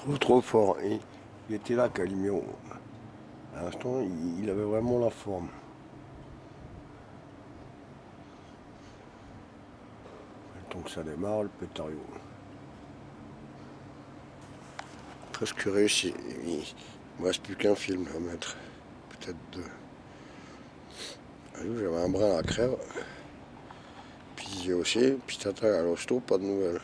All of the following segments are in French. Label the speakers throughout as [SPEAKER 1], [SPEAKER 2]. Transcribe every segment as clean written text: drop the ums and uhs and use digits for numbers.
[SPEAKER 1] trop fort. Et il était là, Calimero. À l'instant, il avait vraiment la forme. Donc ça démarre, le pétario. Presque réussi. Il me reste plus qu'un film à mettre. Peut-être deux. J'avais un brin à la crève. Puis aussi, puis tata à l'hosto, pas de nouvelles.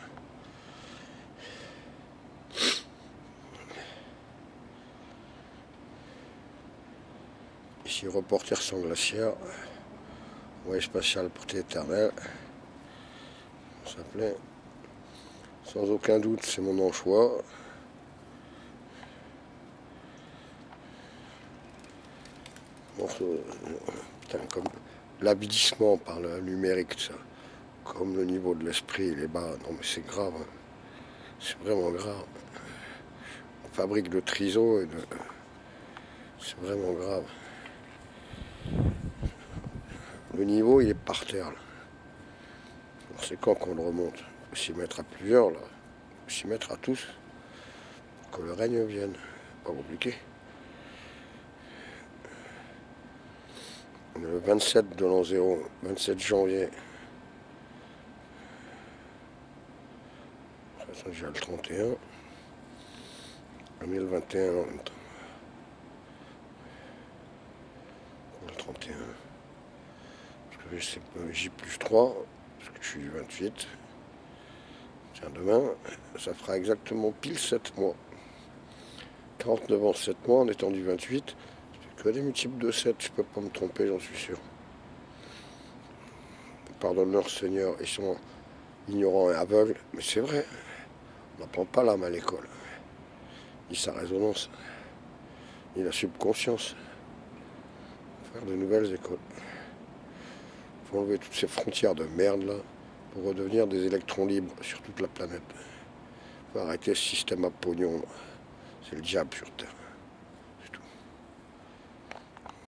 [SPEAKER 1] Ici, reporter sans glacière. Voyage spatial portée éternelle. Ça s'appelait. Sans aucun doute, c'est mon anchois. Putain, comme l'avidissement par le numérique, ça. Comme le niveau de l'esprit, il est bas. Non, mais c'est grave. Hein. C'est vraiment grave. On fabrique de triso et de. C'est vraiment grave. Le niveau, il est par terre. C'est quand qu'on le remonte. Il faut s'y mettre à plusieurs, là. Il faut s'y mettre à tous. Pour que le règne vienne. Pas compliqué. On est le 27 de l'an 0, 27 janvier. Ça, j'ai le 31. 2021 en même temps. Le 31. Parce que c'est J+3, parce que je suis du 28. Tiens, demain, ça fera exactement pile 7 mois. 49 ans, 7 mois en étant du 28. Que des multiples de 7, je peux pas me tromper, j'en suis sûr. Pardonne-leur, Seigneur, ils sont ignorants et aveugles, mais c'est vrai, on n'apprend pas l'âme à l'école, ni sa résonance, ni la subconscience. Faire de nouvelles écoles. Il faut enlever toutes ces frontières de merde là, pour redevenir des électrons libres sur toute la planète. Il faut arrêter ce système à pognon, c'est le diable sur Terre.